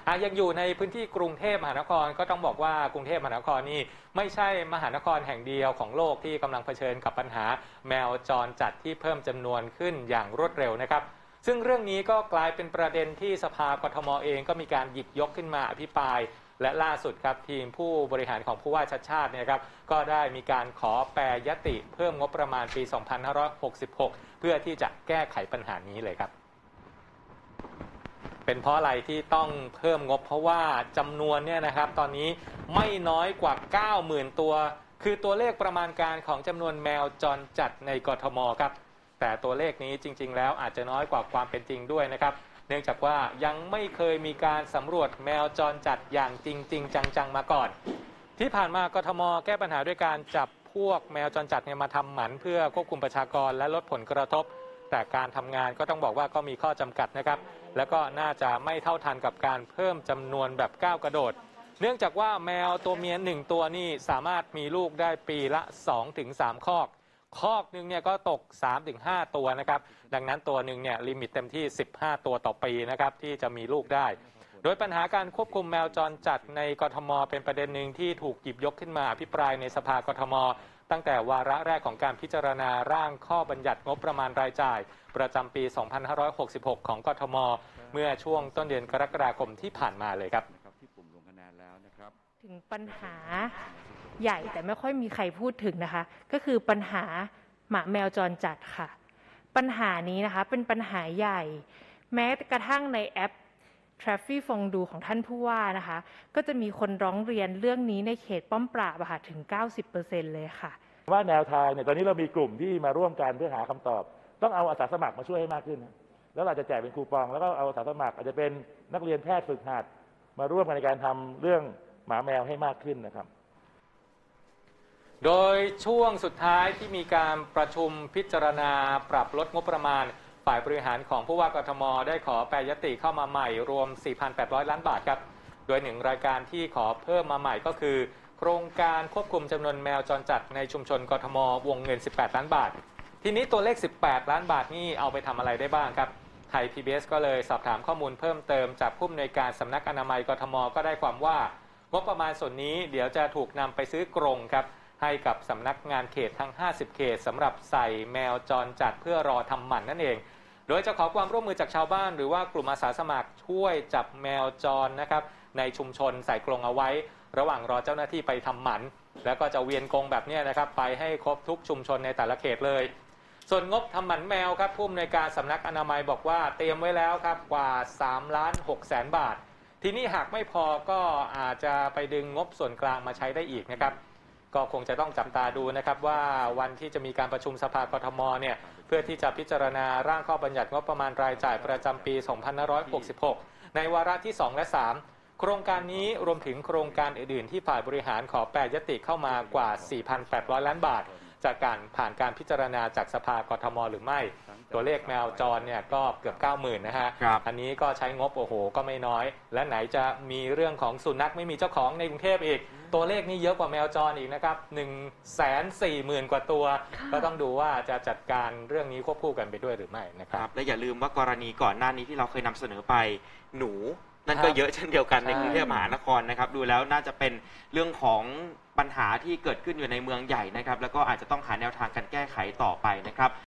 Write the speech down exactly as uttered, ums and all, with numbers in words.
หากยังอยู่ในพื้นที่กรุงเทพมหานครก็ต้องบอกว่ากรุงเทพมหานครนี่ไม่ใช่มหานครแห่งเดียวของโลกที่กำลังเผชิญกับปัญหาแมวจรจัดที่เพิ่มจำนวนขึ้นอย่างรวดเร็วนะครับซึ่งเรื่องนี้ก็กลายเป็นประเด็นที่สภากทมเองก็มีการหยิบยกขึ้นมาอภิปรายและล่าสุดครับทีมผู้บริหารของผู้ว่าชัดชาติเนี่ยครับก็ได้มีการขอแปรยติเพิ่มงบประมาณปี สองพันห้าร้อยหกสิบหก เพื่อที่จะแก้ไขปัญหานี้เลยครับเป็นเพราะอะไรที่ต้องเพิ่มงบเพราะว่าจำนวนเนี่ยนะครับตอนนี้ไม่น้อยกว่า เก้าหมื่น ตัวคือตัวเลขประมาณการของจำนวนแมวจรจัดในกทมครับแต่ตัวเลขนี้จริงๆแล้วอาจจะน้อยกว่าความเป็นจริงด้วยนะครับเนื่องจากว่ายังไม่เคยมีการสำรวจแมวจรจัดอย่างจริงๆจังๆมาก่อนที่ผ่านมากทมแก้ปัญหาด้วยการจับพวกแมวจรจัดเนี่ยมาทำหมันเพื่อควบคุมประชากรและลดผลกระทบแต่การทำงานก็ต้องบอกว่าก็มีข้อจำกัดนะครับแล้วก็น่าจะไม่เท่าทันกับการเพิ่มจำนวนแบบก้าวกระโดดเนื่องจากว่าแมวตัวเมียหนึ่งตัวนี่สามารถมีลูกได้ปีละ สองถึงสาม คอกคอกหนึ่งเนี่ยก็ตก สามถึงห้า ตัวนะครับดังนั้นตัวหนึ่งเนี่ยลิมิตเต็มที่สิบห้าตัวต่อปีนะครับที่จะมีลูกได้โดยปัญหาการควบคุมแมวจรจัดในกทมเป็นประเด็นหนึ่งที่ถูกหยิบยกขึ้นมาอภิปรายในสภากทมตั้งแต่วาระแรกของการพิจารณาร่างข้อบัญญัติงบประมาณรายจ่ายประจำปี สองพันห้าร้อยหกสิบหก ของกทมเมื่อช่วงต้นเดือนกรกฎาคมที่ผ่านมาเลยครับถึงปัญหาใหญ่แต่ไม่ค่อยมีใครพูดถึงนะคะก็คือปัญหาหมาแมวจรจัดค่ะปัญหานี้นะคะเป็นปัญหาใหญ่แม้กระทั่งในแอป Traffic ฟงดูของท่านผู้ว่านะคะก็จะมีคนร้องเรียนเรื่องนี้ในเขตป้อมปราบอะค่ะถึง เก้าสิบเปอร์เซ็นต์ เลยค่ะว่าแนวทางเนี่ยตอนนี้เรามีกลุ่มที่มาร่วมกันเพื่อหาคำตอบต้องเอาอาสาสมัครมาช่วยให้มากขึ้นแล้วเราจะแจกเป็นคูปองแล้วก็เอาอาสาสมัครอาจจะเป็นนักเรียนแพทย์ฝึกหัดมาร่วมกันในการทำเรื่องหมาแมวให้มากขึ้นนะครับโดยช่วงสุดท้ายที่มีการประชุมพิจารณาปรับลดงบประมาณฝ่ายบริหารของผู้ว่ากทมได้ขอแปรยติเข้ามาใหม่รวม สี่พันแปดร้อย ล้านบาทครับโดยหนึ่งรายการที่ขอเพิ่มมาใหม่ก็คือโครงการควบคุมจำนวนแมวจรจัดในชุมชนกทมวงเงินสิบแปดล้านบาททีนี้ตัวเลขสิบแปดล้านบาทนี่เอาไปทำอะไรได้บ้างครับไทย พี บี เอส ก็เลยสอบถามข้อมูลเพิ่มเติมจากผู้อำนวยการสำนักอนามัยกทมก็ได้ความว่างบประมาณส่วนนี้เดี๋ยวจะถูกนำไปซื้อกรงครับให้กับสำนักงานเขตทั้งห้าสิบเขตสำหรับใส่แมวจรจัดเพื่อรอทำหมันนั่นเองโดยจะขอความร่วมมือจากชาวบ้านหรือว่ากลุ่มอาสาสมัครช่วยจับแมวจรนะครับในชุมชนใส่กรงเอาไว้ระหว่างรอเจ้าหน้าที่ไปทำหมันแล้วก็จะเวียนกรงแบบนี้นะครับไปให้ครบทุกชุมชนในแต่ละเขตเลยส่วนงบทำหมันแมวครับผู้อำนวยการสำนักอนามัยบอกว่าเตรียมไว้แล้วครับกว่าสามล้านหกแสนบาททีนี้หากไม่พอก็อาจจะไปดึงงบส่วนกลางมาใช้ได้อีกนะครับก็คงจะต้องจับตาดูนะครับว่าวันที่จะมีการประชุมสภากทมเนี่ยเพื่อที่จะพิจารณาร่างข้อบัญญัติงบประมาณรายจ่ายประจำปี สองพันห้าร้อยหกสิบหก ในวาระที่ สอง และ สาม โครงการนี้รวมถึงโครงการอื่นๆที่ฝ่ายบริหารขอแปรยติเข้ามากว่า สี่พันแปดร้อย ล้านบาทจากการผ่านการพิจารณาจากสภากทมหรือไม่ตัวเลขแมวจรเนี่ยก็เกือบ เก้าหมื่น นะฮะอันนี้ก็ใช้งบโอ้โหก็ไม่น้อยและไหนจะมีเรื่องของสุนัขไม่มีเจ้าของในกรุงเทพอีกตัวเลขนี้เยอะกว่าแมวจรอีกนะครับ หนึ่งแสนสี่หมื่น กว่าตัวก็ต้องดูว่าจะจัดการเรื่องนี้ควบคู่กันไปด้วยหรือไม่นะครับและอย่าลืมว่ากรณีก่อนหน้านี้ที่เราเคยนำเสนอไปหนูนั่นก็เยอะเช่นเดียวกันในกรุงเทพมหานครนะครับดูแล้วน่าจะเป็นเรื่องของปัญหาที่เกิดขึ้นอยู่ในเมืองใหญ่นะครับแล้วก็อาจจะต้องหาแนวทางการแก้ไขต่อไปนะครับ